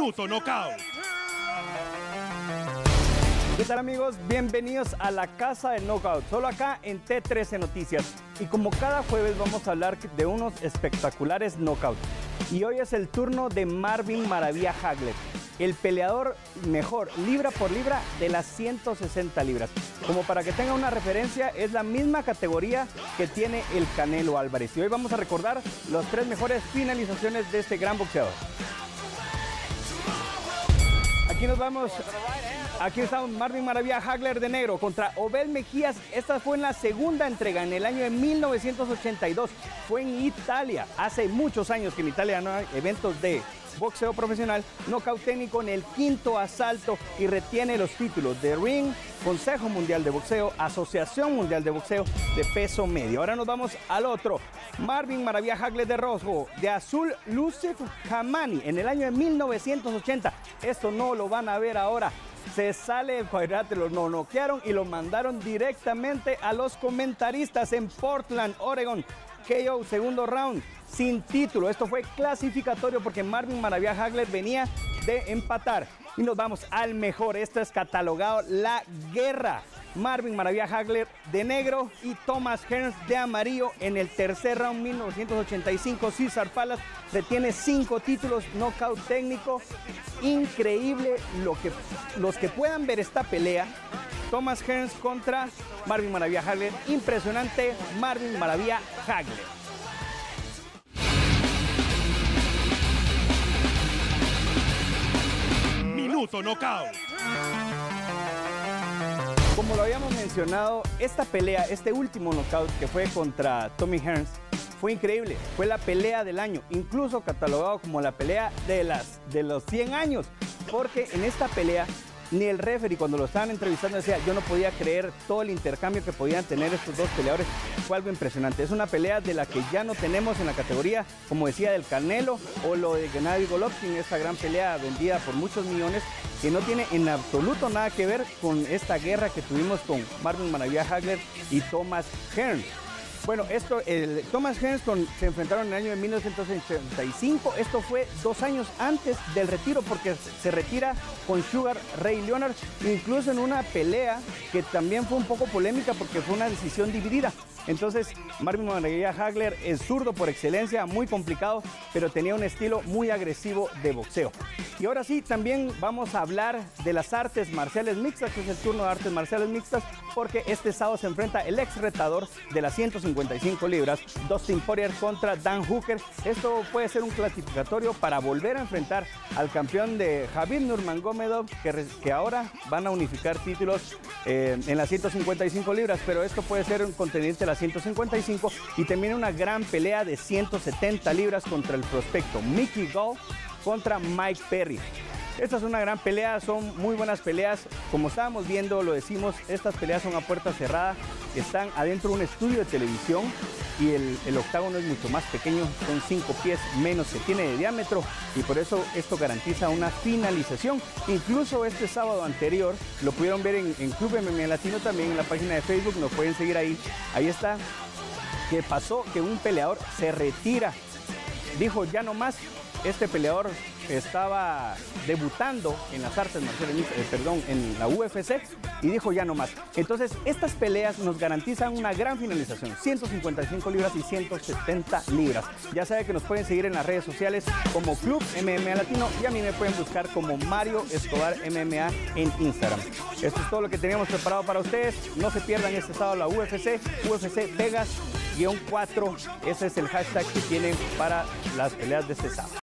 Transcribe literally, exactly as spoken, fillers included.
Minuto Knockout. ¿Qué tal, amigos? Bienvenidos a la Casa del Knockout, solo acá en T trece Noticias. Y como cada jueves vamos a hablar de unos espectaculares knockouts. Y hoy es el turno de Marvin Maravilla Hagler, el peleador mejor libra por libra de las ciento sesenta libras. Como para que tenga una referencia, es la misma categoría que tiene el Canelo Álvarez. Y hoy vamos a recordar las tres mejores finalizaciones de este gran boxeador. Aquí nos vamos, aquí está Marvin Maravilla Hagler de negro contra Obed Mejías. Esta fue en la segunda entrega en el año de mil novecientos ochenta y dos. Fue en Italia, hace muchos años que en Italia no hay eventos de boxeo profesional. Knockout técnico en el quinto asalto y retiene los títulos de Ring, Consejo Mundial de Boxeo, Asociación Mundial de Boxeo de peso medio. Ahora nos vamos al otro. Marvin Maravilla Hagler de rojo, de azul, Yusuf Hamani en el año de mil novecientos ochenta. Esto no lo van a ver ahora. Se sale del cuadrilátero, lo noquearon y lo mandaron directamente a los comentaristas en Portland, Oregon. K O, segundo round, sin título. Esto fue clasificatorio porque Marvin Maravilla Hagler venía de empatar. Y nos vamos al mejor. Esto es catalogado la guerra. Marvin Maravilla Hagler de negro y Thomas Hearns de amarillo en el tercer round, mil novecientos ochenta y cinco. Caesar Palace retiene cinco títulos, knockout técnico. Increíble lo que, los que puedan ver esta pelea. Thomas Hearns contra Marvin Maravilla Hagler. Impresionante Marvin Maravilla Hagler. Minuto Knockout. Como lo habíamos mencionado, esta pelea, este último knockout que fue contra Tommy Hearns, fue increíble. Fue la pelea del año, incluso catalogado como la pelea de, las, de los cien años, porque en esta pelea ni el referee, cuando lo estaban entrevistando, decía, yo no podía creer todo el intercambio que podían tener estos dos peleadores. Fue algo impresionante. Es una pelea de la que ya no tenemos en la categoría, como decía, del Canelo o lo de Gennady Golovkin, esta gran pelea vendida por muchos millones, que no tiene en absoluto nada que ver con esta guerra que tuvimos con Marvin Maravilla Hagler y Thomas Hearns. Bueno, esto, el Thomas Hearns con, se enfrentaron en el año de mil novecientos ochenta y cinco. Esto fue dos años antes del retiro, porque se retira con Sugar Ray Leonard, incluso en una pelea que también fue un poco polémica porque fue una decisión dividida. Entonces, Marvin Maravilla Hagler es zurdo por excelencia, muy complicado, pero tenía un estilo muy agresivo de boxeo. Y ahora sí, también vamos a hablar de las artes marciales mixtas, que es el turno de artes marciales mixtas, porque este sábado se enfrenta el ex retador de las ciento cincuenta y cinco libras, Dustin Poirier, contra Dan Hooker. Esto puede ser un clasificatorio para volver a enfrentar al campeón de Khabib Nurmagomedov, que, que ahora van a unificar títulos eh, en las ciento cincuenta y cinco libras, pero esto puede ser un contendiente de las ciento cincuenta y cinco, y también una gran pelea de ciento setenta libras contra el prospecto Mickey Gall contra Mike Perry. Esta es una gran pelea, son muy buenas peleas. Como estábamos viendo, lo decimos, estas peleas son a puerta cerrada, están adentro de un estudio de televisión y el, el octágono es mucho más pequeño, son cinco pies menos que tiene de diámetro, y por eso esto garantiza una finalización. Incluso este sábado anterior, lo pudieron ver en, en Club M M A Latino, también en la página de Facebook, nos pueden seguir ahí. Ahí está, que pasó que un peleador se retira, dijo ya no más. Este peleador estaba debutando en las artes marciales, eh, perdón, en la U F C, y dijo ya no más. Entonces, estas peleas nos garantizan una gran finalización, ciento cincuenta y cinco libras y ciento setenta libras. Ya saben que nos pueden seguir en las redes sociales como Club M M A Latino, y a mí me pueden buscar como Mario Escobar M M A en Instagram. Esto es todo lo que teníamos preparado para ustedes. No se pierdan este sábado la U F C, U F C Vegas cuatro. Ese es el hashtag que tienen para las peleas de este sábado.